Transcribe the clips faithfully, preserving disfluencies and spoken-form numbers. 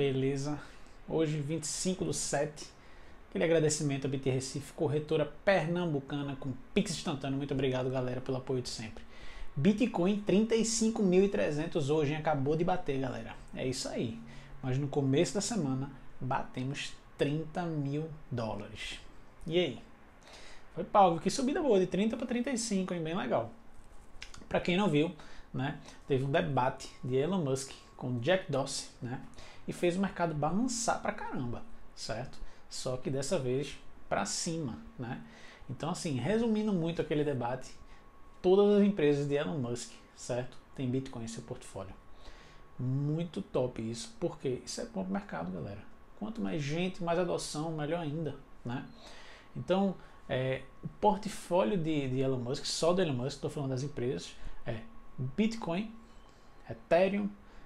Beleza? Hoje, vinte e cinco do sete, aquele agradecimento a B T Recife, corretora pernambucana com Pix instantâneo. Muito obrigado, galera, pelo apoio de sempre. Bitcoin trinta e cinco mil e trezentos hoje, hein? Acabou de bater, galera. É isso aí. Mas no começo da semana, batemos trinta mil dólares. E aí? Foi pau, que subida boa, de trinta para trinta e cinco, hein? Bem legal. Para quem não viu, né, teve um debate de Elon Musk com Jack Dorsey, né, e fez o mercado balançar pra caramba, certo? Só que dessa vez para cima, né? Então, assim, resumindo muito aquele debate, todas as empresas de Elon Musk, certo, tem Bitcoin em seu portfólio. Muito top isso, porque isso é bom pro mercado, galera. Quanto mais gente, mais adoção, melhor ainda, né? Então, é, o portfólio de, de Elon Musk, só do Elon Musk, estou falando das empresas, é Bitcoin, Ethereum,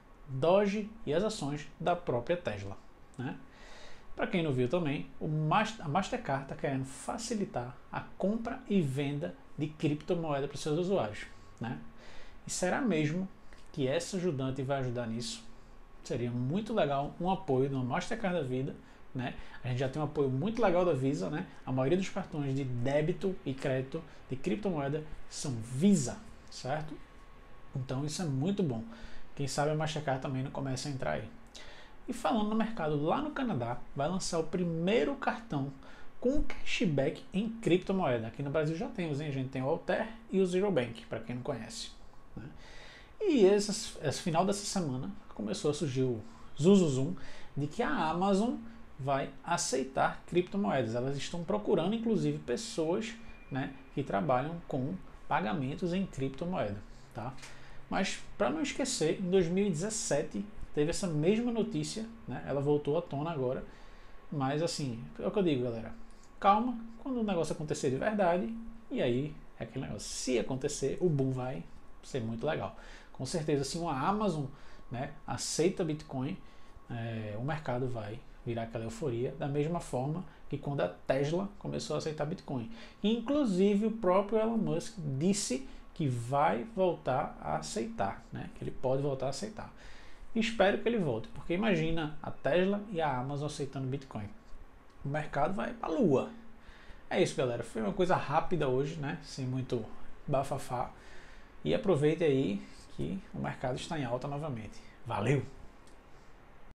Doge e as ações da própria Tesla, né? Para quem não viu também, o Master, a Mastercard está querendo facilitar a compra e venda de criptomoeda para os seus usuários, né? E será mesmo que essa ajudante vai ajudar nisso? Seria muito legal um apoio de uma Mastercard da vida, né? A gente já tem um apoio muito legal da Visa, né? A maioria dos cartões de débito e crédito de criptomoeda são Visa, certo? Então isso é muito bom. Quem sabe a Mastercard também não começa a entrar aí. E falando no mercado, lá no Canadá vai lançar o primeiro cartão com cashback em criptomoeda. Aqui no Brasil já temos, hein, gente? Tem o Alter e o Zero Bank, para quem não conhece, né? E esse, esse final dessa semana começou a surgir o zuzuzum de que a Amazon vai aceitar criptomoedas. Elas estão procurando, inclusive, pessoas, né, que trabalham com pagamentos em criptomoeda, tá? Mas, para não esquecer, em dois mil e dezessete teve essa mesma notícia, né? Ela voltou à tona agora, mas assim, é o que eu digo, galera, calma, quando o negócio acontecer de verdade, e aí é aquele negócio, se acontecer, o boom vai ser muito legal. Com certeza, se uma Amazon, né, aceita Bitcoin, é, o mercado vai virar aquela euforia, da mesma forma que quando a Tesla começou a aceitar Bitcoin. Inclusive, o próprio Elon Musk disse que vai voltar a aceitar, né? Que ele pode voltar a aceitar. E espero que ele volte, porque imagina a Tesla e a Amazon aceitando Bitcoin. O mercado vai para a lua. É isso, galera. Foi uma coisa rápida hoje, né? Sem muito bafafá. E aproveite aí que o mercado está em alta novamente. Valeu!